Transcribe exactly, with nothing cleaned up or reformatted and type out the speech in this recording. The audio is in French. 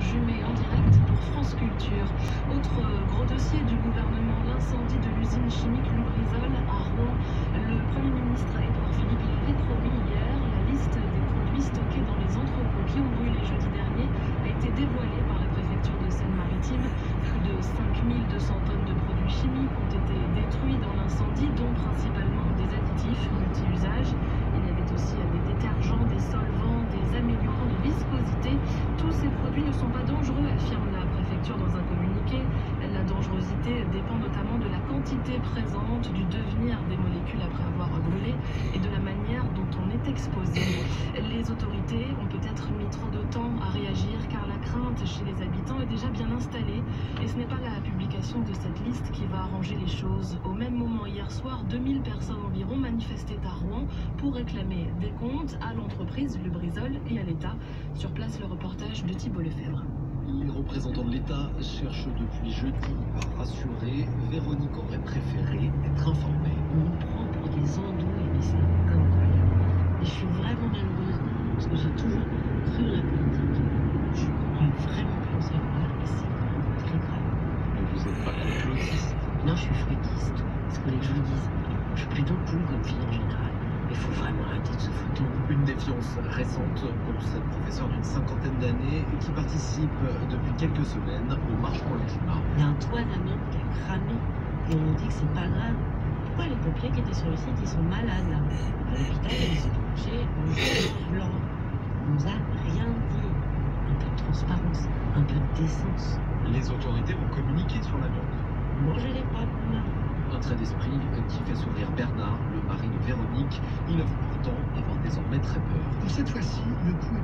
Jumet en direct pour France Culture. Autre gros dossier du gouvernement, l'incendie de l'usine chimique Lubrizol à Rouen. Le Premier ministre Édouard Philippe l'avait promis hier. La liste des produits stockés dans les entrepôts qui ont brûlé jeudi dernier a été dévoilée par la préfecture de Seine-Maritime. Plus de cinq mille deux cents tonnes de produits chimiques ont été détruits dans l'incendie, dont principalement des additifs multi-usages. Il y avait aussi des détergents, des solvants, des améliorants de viscosité. Tous ces produits ne sont pas dangereux, affirme la préfecture dans un communiqué. La dangerosité dépend notamment de la quantité présente, du devenir des molécules après avoir brûlé et de la manière dont on est exposé. Les autorités ont peut-être mis trop de temps à réagir car la crainte chez les habitants est déjà bien installée. Et ce n'est pas la publication de cette liste qui va arranger les choses. Au même moment, hier soir, deux mille personnes environ manifestaient à Rouen pour réclamer des comptes à l'entreprise Lubrizol et à l'État. Sur place, le reportage de Thibault Lefebvre. Les représentants de l'État cherchent depuis jeudi à rassurer. Véronique aurait préféré être informée. On nous prend pour des andouilles, mais c'est incroyable. Et je suis vraiment malheureuse parce que j'ai toujours cru la politique. Je crois vraiment que ça va et c'est vraiment très grave. Mais vous n'êtes pas complotiste? Non, je suis fruitiste. Ce que les que je vous dise, je suis plutôt cool comme fille en général. Il faut vraiment arrêter de se foutre. Une défiance récente pour cette professeure d'une cinquantaine d'années qui participe depuis quelques semaines aux marches pour le climat. Il y a un toit d'amiante qui a cramé et on nous dit que c'est pas grave. Pourquoi les pompiers qui étaient sur le site, ils sont malades là? À l'hôpital, ils se sont couchés le jour blanc. On nous a rien dit. Un peu de transparence, un peu de décence. Les autorités vont communiquer sur l'amiante. Mangez les pas, mon mari. Un trait d'esprit qui fait sourire Bernard, le mari de Véronique. Il avoue pourtant avoir désormais très peur. Pour cette fois-ci, le coup